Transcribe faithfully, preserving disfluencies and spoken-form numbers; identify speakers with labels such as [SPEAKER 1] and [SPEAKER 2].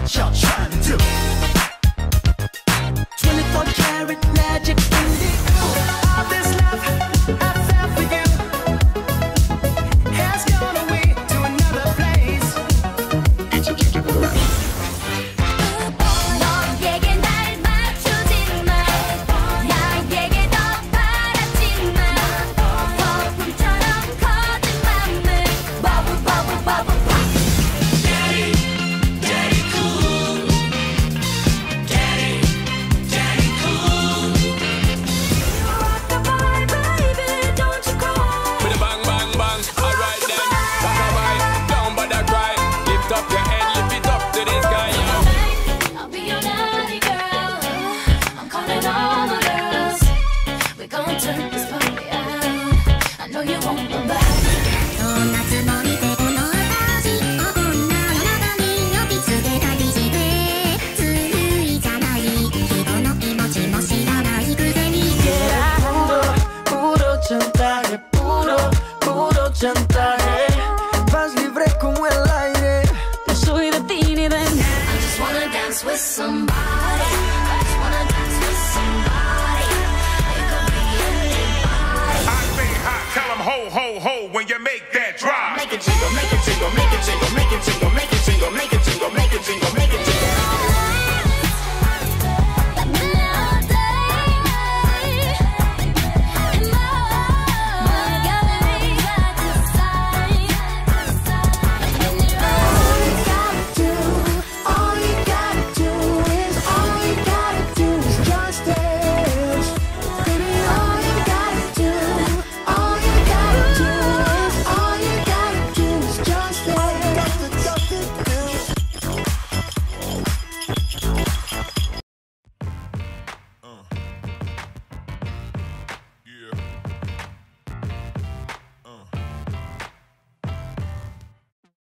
[SPEAKER 1] what y'all trying to do. twenty-four karat magic in the air. All this love I felt for you has gone away to another place.
[SPEAKER 2] 너에게 날 맞추지 마. 나에게 더 바라지 마. 거품처럼 커진 맘을 버블 버블 버블 pop.
[SPEAKER 1] Daddy, daddy cool. Daddy, daddy cool.
[SPEAKER 2] Rock the bye, baby, don't you cry.
[SPEAKER 3] With a bang, bang, bang. Alright then. Bye-bye. Don't bother cry. Lift up your head, lift it up to the sky.
[SPEAKER 2] I'll be your daddy girl. I'm calling all the girls. We're gonna turn this party out. I know you want my back.
[SPEAKER 4] そんなつもりでこの私女の中に呼びつけたりしてずるいじゃない人の気持ちも知らないくせに
[SPEAKER 1] Puro, puro chantaje, puro, puro chantaje. Vas libre como el aire.
[SPEAKER 2] Yo soy de ti ni de nadie. I just wanna dance with somebody. I just wanna dance with somebody. It could be anybody.
[SPEAKER 5] I say hi, tell 'em ho, ho, ho when you make that drop.
[SPEAKER 2] Make it jiggle, make it jiggle, make it jiggle.